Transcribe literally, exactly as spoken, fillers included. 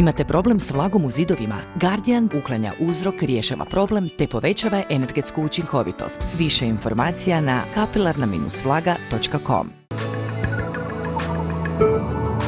Imate problem s vlagom u zidovima? Guardian uklanja uzrok, rješava problem te povećava energetsku učinkovitost. Više informacija na kapilarna vlaga točka com.